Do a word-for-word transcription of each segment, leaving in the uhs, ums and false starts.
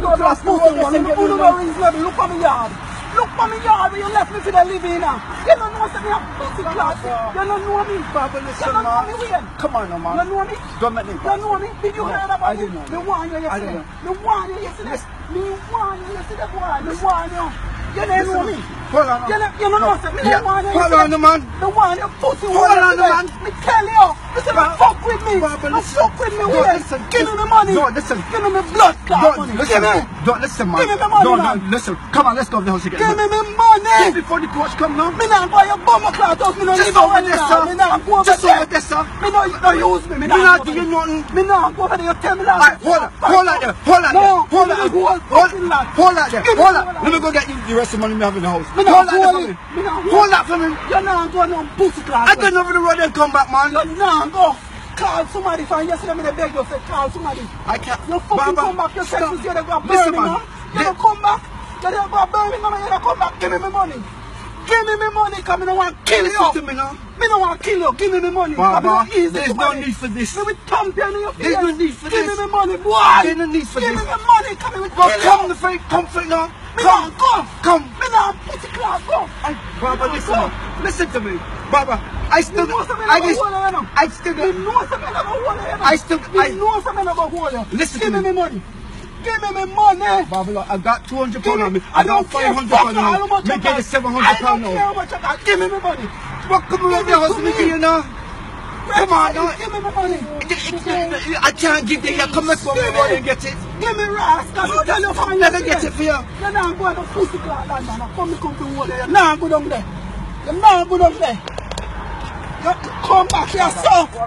class one. Who don't reasonable? Look for me yard. Look for me yard where you left me for the living now. You don't know something I'm pussy class. You don't know me. Baba, listen, you don't know me when? Come on, man. You know me? Don't make me. You know me? Did you no, hear about I didn't know. Me warn you yesterday. Me warn you yesterday. Me warn you yesterday, boy. Me warn you. You don't know me. Hold on. You don't, you don't know something. Me warn you. Hold on, man. Me warn you. Pussy. Hold on, man. Me tell you. Listen, don't fuck with me. Baba, Don't fuck with me. Don't listen. Give me the money. Don't listen. Give me my blood clot Don't money. listen. Give me. Don't listen, man. Give me my money, Don't, man. don't listen. Come on, let's go to the house again. Give me my money. Before the coach come now. Me not go your bummer clout house. Me not Just live over over there, there. sir. Me not go over Just there. over there, sir. Me not no use me. Me Me not not go over doing there. nothing. Me not go over there. You tell me that. Alright, hold on. Hold on there. Hold on No, there. Hold give me on. the whole Hold fucking lot. Hold on there. Give me Hold the on. whole Let me lot. go get you the rest of the money we have in the house. Me Hold not on there for hold me. it. Me not hold Hold that for me. You not go no pussy class. I get over the road and come back, man. You not go. Call somebody from yesterday. Me beg you say call somebody. I can't. You fucking Baba, come back yourself. stop. You say they go Listen, Birmingham. man. You don't come back. You don't go Birmingham and you don't come back. Give me my money. Give me my money because I don't want to kill you. Listen to me now. Me don't want to kill you. Give me my money. Baba, easy there's no need for this. Me will thump you in your face. There's no need for Give this. me my money, boy. There's no need for Give this. me my money. Come here with Well, kill come you. the fake comfort now. Me Come. not go. Come. Me not put the class go. I, Baba, Me listen, not man. Listen to me. Baba, I still, Me know something I about just, hold you, know. I still, Me know something about hold you, know. I still, Me I, know something about hold you. Listen Give to me me. my money. Give me my money. Baba, look, I got two hundred Give pounds on me. me- I I don't got care five hundred fuck pounds all how on much me. I Me get got. the seven I hundred don't pounds care now. how much I got. Give me my money. What, come around the Give it house to with me. me, you know? Come on, now. Give me my money. I can't give you. Come let's go Give over me. and get it. Give me rascal. You tell your friend Let me get it for you. You're not going to pussy class like that. Now come me come to hold you. You're not good down there. You're not good down there. You come back here, sir.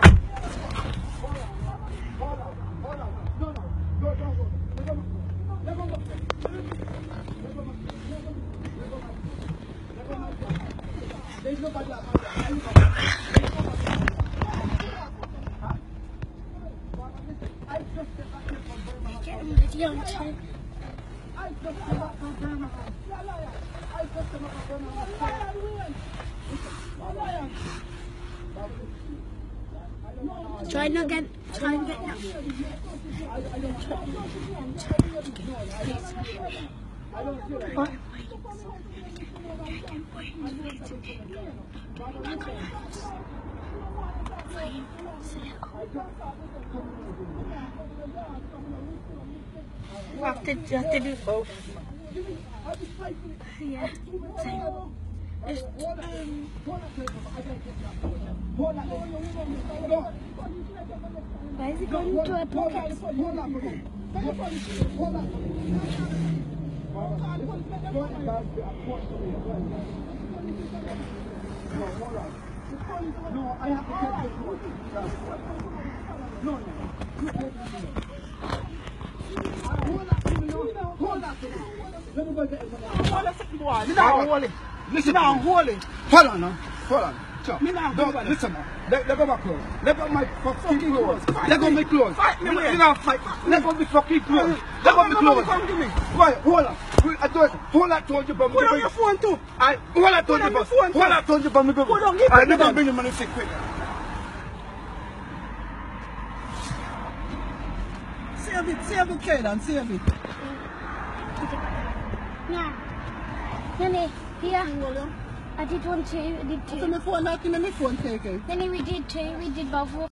There's nobody like Get him video on too. Try not get, try and get that. What? You have to, you have to do both. Yeah, same. It's, um, why is it going into her pockets? No, I have to take this. No, no. Hold that to me now. Hold that to me. Let me go get it. Hold it, boy. Me not hold it. Listen, Me not hold it. hold on now. Hold on. Chop. Me not Don't, hold it. listen, man. Let, let go my clothes. Let go my fucking Fucking clothes. clothes. Let go my clothes. Fight me, You man. know, fight. Let go my fucking clothes. Let Come go on, my come on, clothes. come give me. Right, hold on. I told you. Hold that told you, but Put on your phone too. I hold that told you, on your but phone, hold that told you, but me. Put on, give I me never them. bring the money sick quick. Save it, save it, Kaden, save it. yeah. Nanny, here. I did one too, I did So two. my phone, not in my phone, take it. Nanny, we did two, we did both.